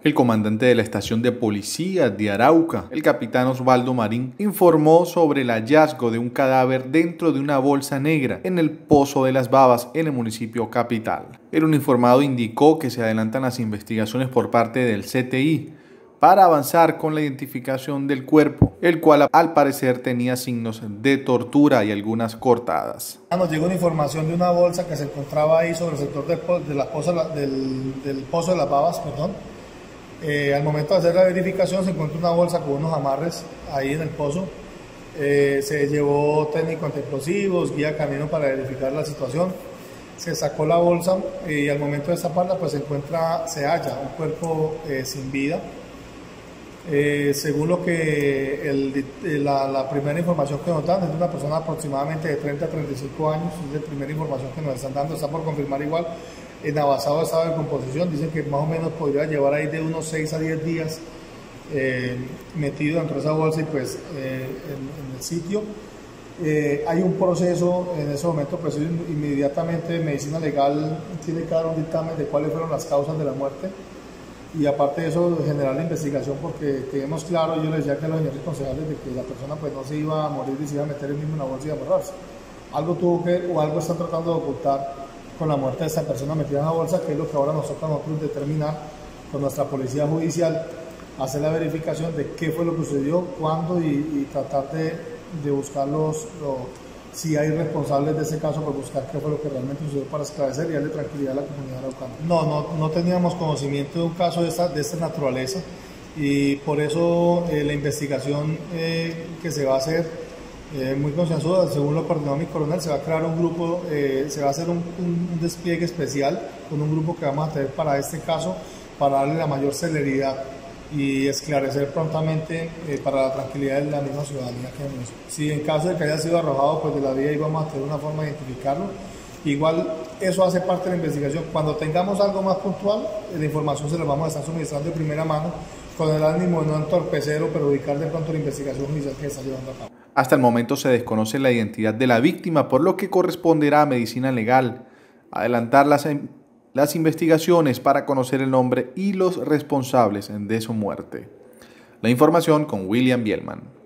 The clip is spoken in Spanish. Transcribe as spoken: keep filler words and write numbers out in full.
El comandante de la estación de policía de Arauca, el capitán Osvaldo Marín, informó sobre el hallazgo de un cadáver dentro de una bolsa negra en el Pozo de las Babas, en el municipio capital. El uniformado indicó que se adelantan las investigaciones por parte del C T I para avanzar con la identificación del cuerpo, el cual al parecer tenía signos de tortura y algunas cortadas. Nos llegó una información de una bolsa que se encontraba ahí sobre el sector del, de la pozo, del, del Pozo de las Babas, perdón. Eh, al momento de hacer la verificación se encontró una bolsa con unos amarres ahí en el pozo. Eh, se llevó técnico antiexplosivos, guía camino para verificar la situación. Se sacó la bolsa y al momento de destaparla pues se encuentra, se halla un cuerpo eh, sin vida. Eh, según lo que el, la, la primera información que nos dan, es de una persona aproximadamente de treinta a treinta y cinco años, es la primera información que nos están dando, está por confirmar igual, en avanzado estado de composición, dicen que más o menos podría llevar ahí de unos seis a diez días eh, metido dentro de esa bolsa y pues eh, en, en el sitio. Eh, hay un proceso en ese momento, pues inmediatamente Medicina Legal tiene que dar un dictamen de cuáles fueron las causas de la muerte. Y aparte de eso, generar la investigación, porque tenemos claro, yo les decía que los señores concejales, de que la persona pues no se iba a morir y se iba a meter el mismo en una bolsa y a borrarse. Algo tuvo que, o algo están tratando de ocultar con la muerte de esta persona metida en la bolsa, que es lo que ahora nos toca a nosotros determinar con nuestra policía judicial, hacer la verificación de qué fue lo que sucedió, cuándo y, y tratar de, de buscar los, los, si hay responsables de ese caso, pues buscar qué fue lo que realmente sucedió para esclarecer y darle tranquilidad a la comunidad araucana. No, no, no teníamos conocimiento de un caso de esta, de esta naturaleza y por eso eh, la investigación eh, que se va a hacer eh, muy concienzuda, según lo coordinó mi coronel, se va a crear un grupo, eh, se va a hacer un, un, un despliegue especial con un grupo que vamos a tener para este caso, para darle la mayor celeridad y esclarecer prontamente eh, para la tranquilidad de la misma ciudadanía que hemos. Si en caso de que haya sido arrojado pues de la vía, íbamos a tener una forma de identificarlo. Igual eso hace parte de la investigación. Cuando tengamos algo más puntual, la información se la vamos a estar suministrando de primera mano con el ánimo de no entorpecer o perjudicar de pronto la investigación judicial que se está llevando a cabo. Hasta el momento se desconoce la identidad de la víctima, por lo que corresponderá a Medicina Legal adelantar las las investigaciones para conocer el nombre y los responsables de su muerte. La información con William Bielman.